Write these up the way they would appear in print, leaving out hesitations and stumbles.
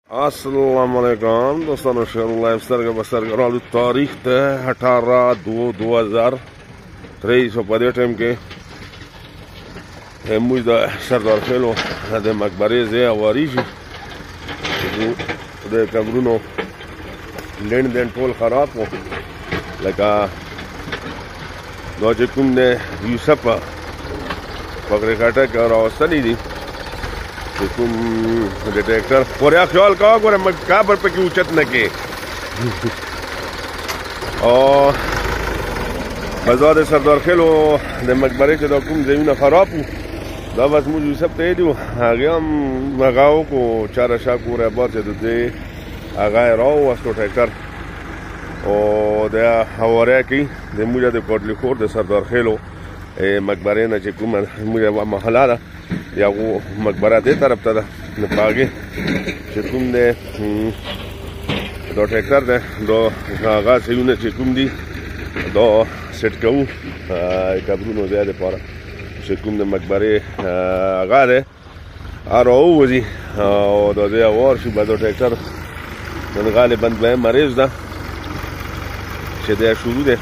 अस्सलाम वालेकुम दोस्तों, लाइव सरगा बसरगा रालू तारीख ते 18/2/2023 पदे टाइम के मुझ सरदार खेलो दे मकबरे जे आवारीजी दे कब्रुनो लेन देन टोल खराब हो लगा दो कुम ने यूसफ पकड़े काटा कर औसली दी कुम डिटेक्टर और या ख्याल का और काबर पे की उचत न के और बजाद सरदार खेलो दे मकबरे से दो कुम जमीन खराब हो दा बस मुझे सब ते दियो आगे हम लगाओ को चार शाकू रे बात से दे आगे राव वास्तो ट्रैक्टर और दे हवारे की दे मुझे दे कोटली खोर दे सरदार खेलो मकबरे न जे कुम मुझे महला या वो मकबरा दे तरफ था न पागे चिकुम दे दो ट्रैक्टर दे दो आगा से यूने चिकुम दी दो सेट कहूँ कब्रू नो ज़्यादा पारा चिकुम दे मकबरे आगा दे आ रहा हूँ वजी और दो ज़्यादा और शुभ दो ट्रैक्टर न गाले बंद में मरीज़ दा शेदे शुरू दे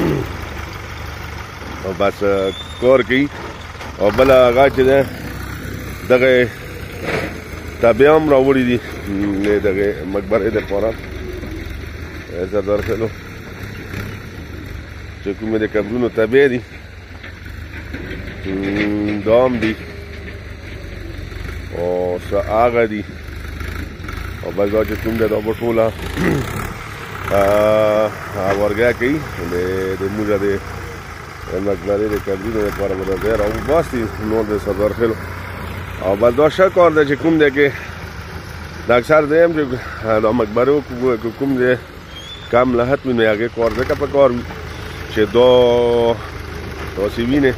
और बस कोर की और बला आगा चले दगे तबियम रावड़ी दी ने दगे मकबरे दे पारा ऐसा दर खेलो चुकू मेरे कब्रू नो तबे दी दाम दी और सा आगा दी और बस आज तुम दे दो बटोला वर्गा की दे मुझे दे मकबरे दे कब्रू दे पारा बता दे राव बस दी नो दे सदर खेलो और बस दो शक और दे कुम दे के अक्सर दे जो मकबरों को कुम दे काम लहत में आगे कौर दे का पकौर चे दो सीवी ने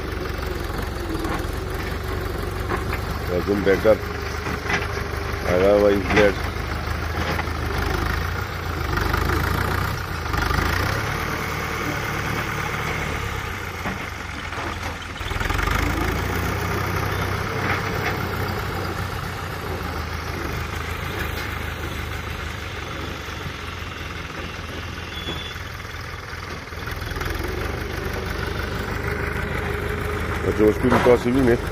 कुम ट्रैक्टर आगा वही प्लेट जो उसकी भी तो सीवी ने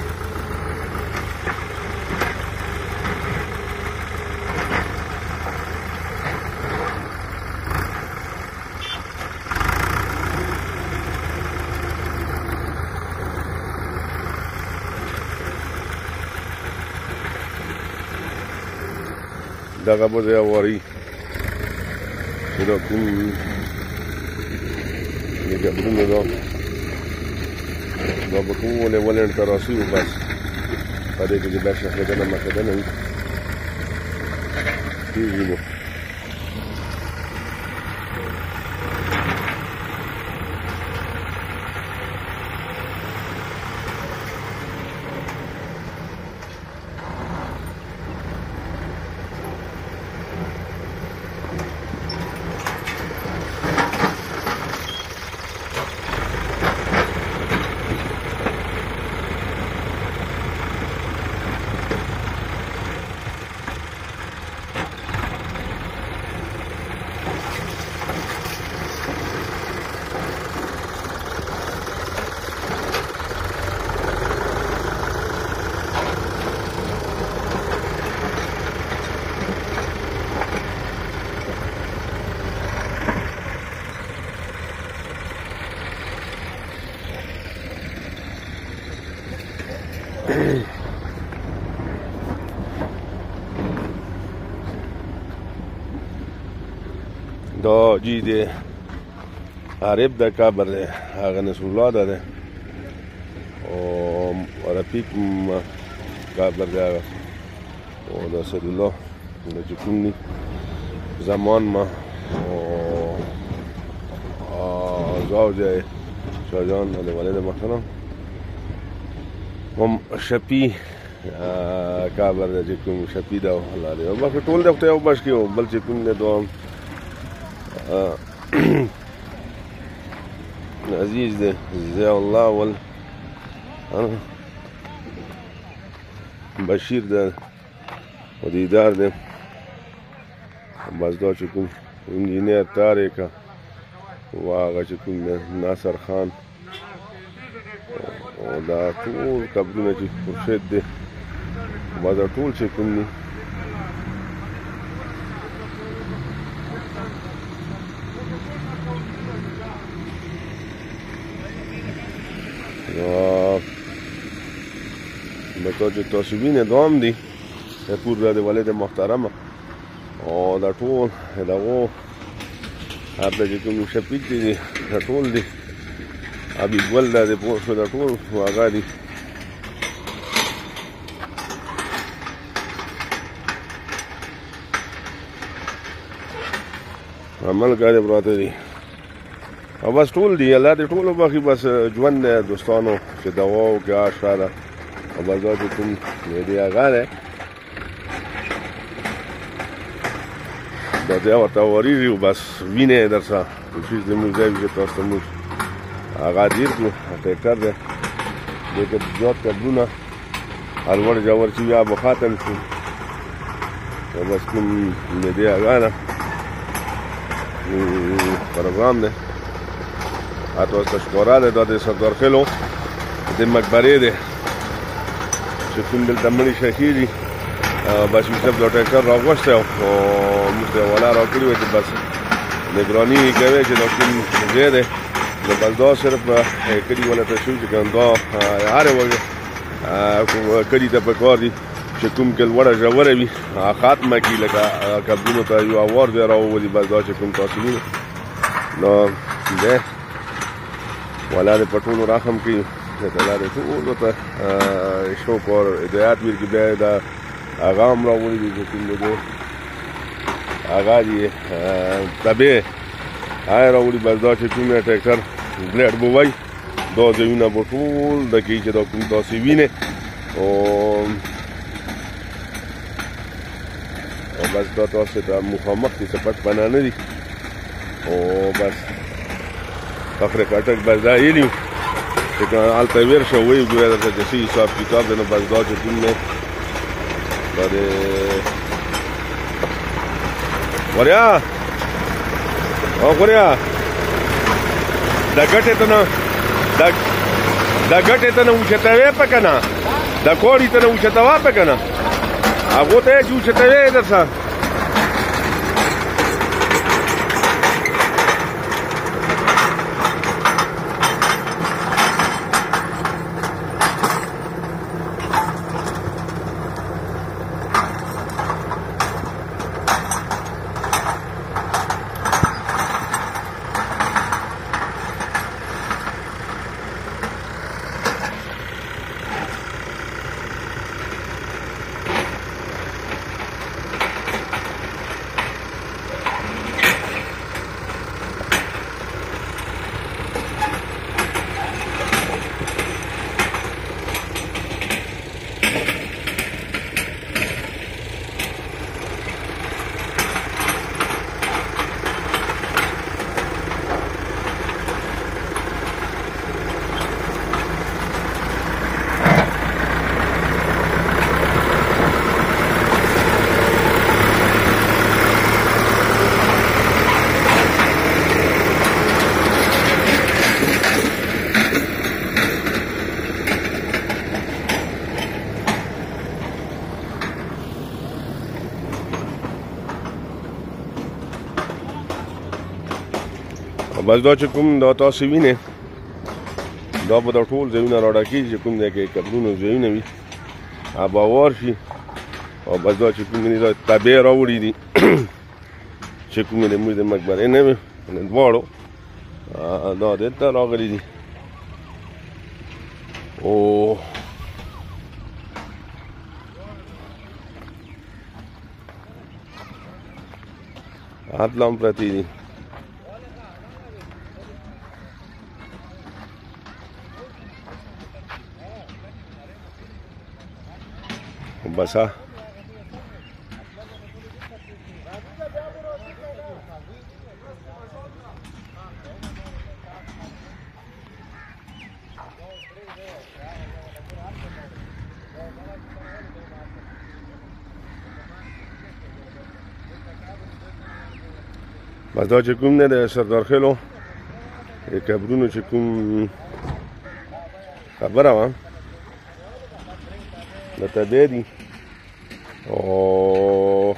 daga boze awari ido kum ni ga bruno do بكون ولا انتراسي وبس هذيك اللي باش خدنا ما خدنا تيجي دو جی دے عرب دا کابر دے آغا نسولlah دا دے رفیق کابر دے آغا دا سدالله دا جکونی زمان ما زوجة شاجان دا والد محترم هم شپی کابر دا جکون شپی دا اللہ دے باقی طول دے اختے او باش کیو بل جکون دے دو عزيز ده زي الله وال بشير ده وديدار ده بس دا چې کوم انجینیر طارق او هغه چې کوم ناصر خان او دا ټول قبرونه چې خورشید دی بس دا ټول چې کوم دي لکه چې تاسو وینئ دا هم دي کور د والد محترمه او دا ټول دغو هلته چې کوم شفیق دي دا ټول دي حبیب ګل دا دی پوه شو دا ټول هغه دي ملګري پراته دي او بس ټول دي الله دې ټولو بخي بس ژوند دی دوستانو چې دوا وکړي ښه ده او بس دا چې کوم دی هغه دی دا دی ورته ورېږي بس وینې در څه کوشش زموږ ځای وي چې تاسو ته موږ هغه دیر کړو ټیکټر دی دې کې زیات قبرونه هر وړ جوړ چې بیا به ختم شو او بس کوم دی هغه ده پروګرام دی اته تشکراله د سردار خلو د مقبره دی چې کوم دلته مړي شهیدي بس یوسف د ټیکټر راغوسته او موږ ولا راکړی و چې بس نگرانی کوي چې د کوم ځای دی نو بس دا صرف کړي ولا ته شو چې دا هر وګه کړي ته پکار دي چې کوم کې وړه ژوره وي خاتمه کې لکه قبرونو ته یو اوار دی راوولي بس دا چې کوم تاسو وینئ نو دی ولا د پټولو رحم کوي تعالی دې ټولو ته شکر او هدایت ورکړي بیا دا هغه هم راوړي دي چې کوم دی هغه دي تبې هغه راوړي بس دا چې کوم ټیکټر ګلیډ به وایي دا ځایونه به ټول د کې چې دا کوم تاسې وینئ او بس دا تاسو ته مخامخ دي څه پټ پناه نه دي او بس فخر کټک بس دا یې نیو چې هلته ویر شو وایي ګویا درته چې څه حساب کتاب دی نو بس دا چې کوم دی دا د وریا او وریا دا ګټې ته نه دا ګټې ته نه اوچتوې په که نه دا کوړي ته نه اوچتوه په که نه هغو ته یې چې اوچتوې در څه بس دا چې کوم دا تاسو وینئ دا به دا ټول ځایونه راډکېږي چې کوم ځای کې قبرونو ځایونه وي به هوار شي او بس دا چې کوم دی دا تبې راوړي دي چې کوم دی موږ د مقبرې نه وي دواړو دا دلته راغلي دي او هلته هم پرتې دي بس بس دا چې کوم نه د سردارخېلو د قبرونو چې کوم خبره وه درته دی دي او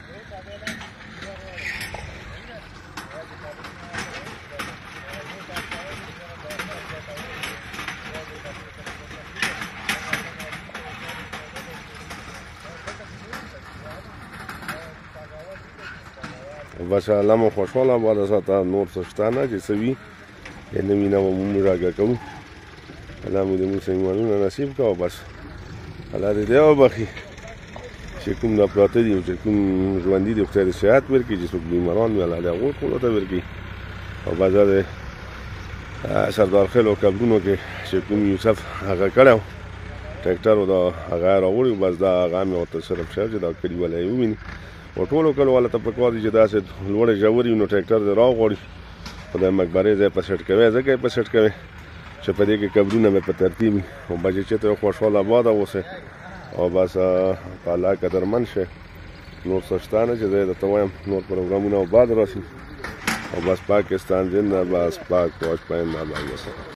بس الله مو خوشحاله باده ساته نور څه شته نه چې څه وي نوي نه به موږ راګه کوو الله مو د موږ ایمانونه نصیب کوه بس الله دې دی وبخي چې کوم دا پراته دي چې کوم ژوندي دي خدای دې صحت ورکړي چې څوک بیماران وي الله دې هغوی ټولو ته ورکړي او بس دا د سردارخېلو قبرونو کې چې کوم یوسف هغه کړی و ټریکټر دا هغه راوړی بس دا هغه مې ورته صرف ښه چې دا کلیواله یې وویني او ټولو کلیوالو ته پکار دي چې داسې لوړې ژورې وي نو ټریکټر دې راوغواړي خو د مقبرې ځای په سیټ کوي ځکه یې په سیټ کوي چې په دې کې قبرونه مې په ترتیب وي او بچې چې ته خوشحاله آباده اوسئ او بس په الله قدرمند شئ نور څه شته نه چې زه یې درته وایم نور پروګرامونه آباد راشي او بس پاکستان زنده بس پاک واچ پاینده بس